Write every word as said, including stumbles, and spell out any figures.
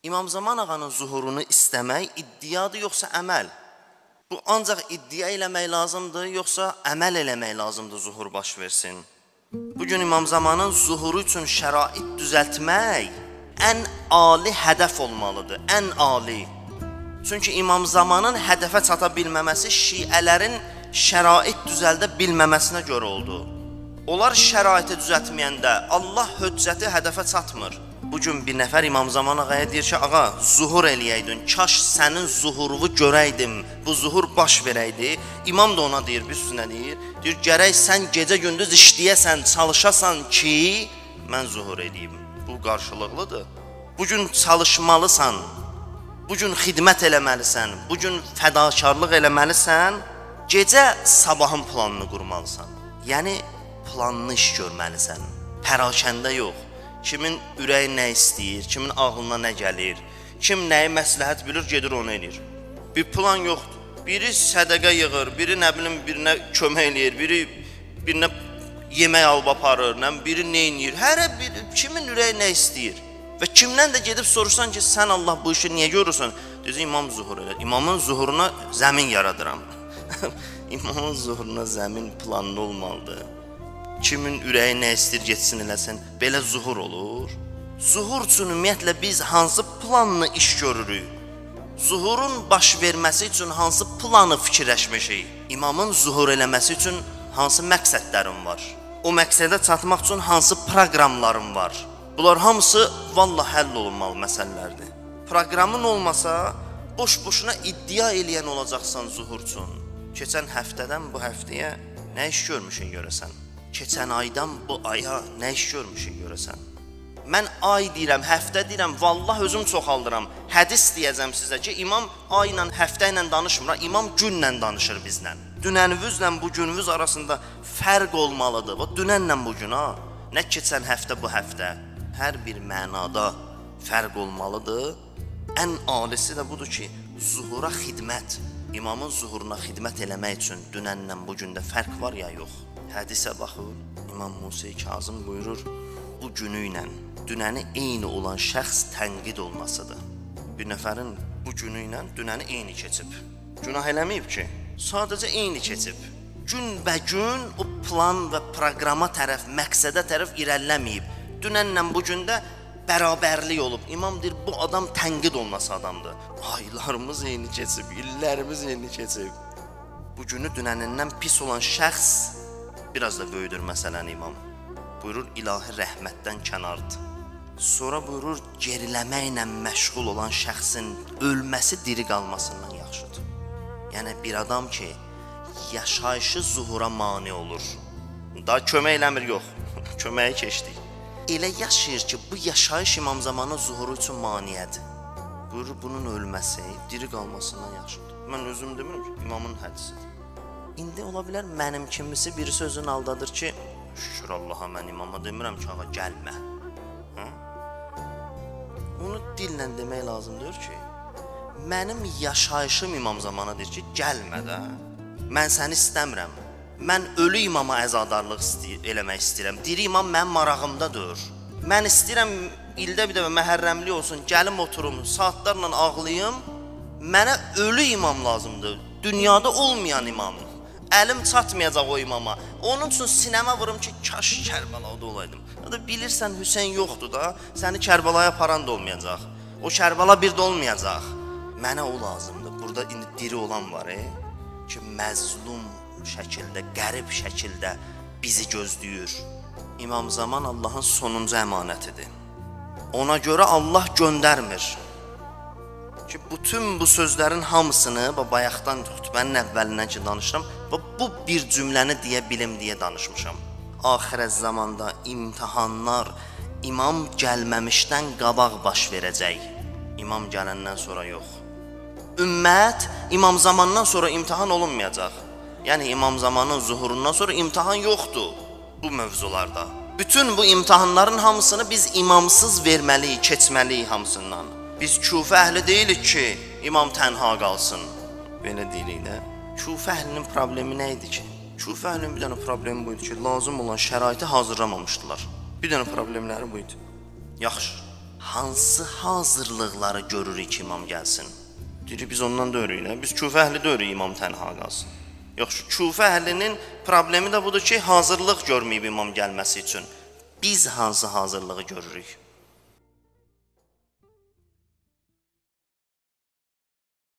İmam Zaman ağanın zuhurunu istəmək iddiadır, yoxsa əməl? Bu ancaq iddia eləmək lazımdır, yoxsa əməl eləmək lazımdır zuhur baş versin? Bugün İmam Zamanın zuhuru üçün şərait düzəltmək ən ali hədəf olmalıdır, ən ali. Çünki İmam Zamanın hədəfə çata bilməməsi şiələrin şərait düzəldə bilməməsinə görə oldu. Onlar şəraiti düzəltməyəndə Allah höccəti hədəfə çatmır. Bugün bir nəfər İmam Zaman ağaya deyir ki, ağa, zuhur eləyəydin, kaş sənin zuhuruvu görəydim, bu zuhur baş verəydi. İmam da ona deyir, bir sözü nə deyir? Deyir, gərək sən gecə gündüz işləyəsən, çalışasan ki, mən zuhur eləyim. Bu qarşılıqlıdır. Bugün çalışmalısan, bugün xidmət eləməlisən, bugün fədakarlıq eləməlisən, gecə sabahın planını qurmalısan. Yəni, planlı iş görməlisən, pərakəndə yox. Kimin ürəyi nə istəyir, kimin ağlına nə gəlir, kim nəyi məsləhət bilir, gedir onu eləyir. Bir plan yoxdur. Biri sədəqə yığır, biri nə bilim birinə kömək eləyir, biri birinə yemək alıb aparır, biri nə eləyir. Hərə bir kimin ürəyi nə istəyir. Və kimdən də gedib soruşsan ki, sən Allah bu işi niyə görürsən? Deyir, imam zuhur elə. İmamın zuhuruna zəmin yaradıram. İmamın zuhuruna zəmin planlı olmalıdır. Kimin ürəyi nə istəyir, getsin eləsin, belə zuhur olur. Zuhur üçün ümumiyyətlə biz hansı planlı iş görürük? Zuhurun baş verməsi üçün hansı planı fikirləşmişik? İmamın zuhur eləməsi üçün hansı məqsədlərim var? O məqsədə çatmaq üçün hansı proqramlarım var? Bunlar hamısı vallah həll olunmalı məsələlərdir. Proqramın olmasa, boş-boşuna iddia eləyən olacaqsan zuhur üçün. Keçən həftədən bu həftəyə nə iş görmüşün görəsən? Keçən aydan bu aya nə iş görmüşük görəsən? Mən ay deyirəm, həftə deyirəm, vallah özüm çoxaldıram. Hədis deyəcəm sizə ki, imam ayla, həftə ilə danışmır, imam günlə danışır bizlə. Dünənvüzlə bugünvüz arasında fərq olmalıdır. Bu dünənlə bugün ha, nə keçən həftə bu həftə. Hər bir mənada fərq olmalıdır. Ən alisi də budur ki, zuhura xidmət. İmamın zuhuruna xidmət eləmək üçün dünənlə bugündə fərq var ya yox. Hədisə baxır, İmam Musa Kazım buyurur, bu günü ilə dünəni eyni olan şəxs tənqid olmasıdır. Bir nəfərin bu günü ilə dünəni eyni keçib. Günah eləməyib ki, sadəcə eyni keçib. Gün bə gün o plan və proqrama tərəf, məqsədə tərəf irəliləməyib. Dünənlə bugündə bərabərlik olub. İmam deyir, bu adam tənqid olması adamdır. Aylarımız eyni keçib, illərimiz eyni keçib. Bu günü dünənindən pis olan şəxs biraz da böyüdür məsələni imam. Buyurur, ilahi rəhmətdən kənardır. Sonra buyurur, geriləməklə məşğul olan şəxsin ölməsi diri qalmasından yaxşıdır. Yəni bir adam ki, yaşayışı zuhura mane olur. Daha kömək eləmir, yox. Köməyi keçdik. Elə yaşayır ki, bu yaşayış İmam Zamanın zuhuru üçün maniyədir. Buyurur, bunun ölməsi diri qalmasından yaxşıdır. Mən özüm demirəm ki, imamın hədisidir. İndi ola bilər mənim kimisi bir sözün aldadır ki, şükür Allaha mən imama demirəm ki, ağa gəlmə. Hı? Onu dillə demək lazımdır ki, mənim yaşayışım İmam Zamana deyir ki, gəlmə də, mən səni istəmirəm. Mən ölü imama əzadarlıq istəyir, eləmək istəyirəm. Diri imam mənim marağımdadır. Mən istəyirəm ildə bir dəfə məhərrəmlik olsun, gəlim oturum, saatlarla ağlayım. Mənə ölü imam lazımdır, dünyada olmayan imam. Əlim çatmayacaq o imama. Onun üçün sinəmə vurum ki, kaş Kərbəlada olaydım. Ya da bilirsən Hüseyn yoxdur da, səni Kərbəlaya aparan da olmayacaq. O Kərbala bir də olmayacaq. Mənə o lazımdır. Burada indi diri olan var, e? Ki məzlum şəkildə, qərib şəkildə bizi gözləyir. İmam Zaman Allahın sonuncu əmanətidir. Ona görə Allah göndərmir. Ki bütün bu sözlərin hamısını, bayaqdan xutbənin əvvəlindən ki danışıram, bu bir cümləni deyə bilim deyə danışmışam. Axirət zamanda imtihanlar imam gəlməmişdən qabaq baş verəcək. İmam gələndən sonra yox. Ümmət İmam Zamandan sonra imtihan olunmayacaq. Yəni İmam Zamanın zuhurundan sonra imtihan yoxdur bu mövzularda. Bütün bu imtihanların hamısını biz imamsız verməliyik, keçməliyik hamısından. Biz Kufə əhli deyilik ki, imam tənha qalsın. Belə deyilik də. Kufə əhlinin problemi nə idi ki? Kufə əhlinin bir dənə problemi buydu ki, lazım olan şəraiti hazırlamamışdılar. Bir dənə problemləri buydu. Yaxşı, hansı hazırlıqları görürük ki imam gəlsin? Deyirik, biz ondan da örüyük. Biz Kufə əhli də örüyük imam tənha qalsın. Yox, Kufə əhlinin problemi də budur ki, hazırlıq görməyib imam gəlməsi üçün. Biz hansı hazırlığı görürük?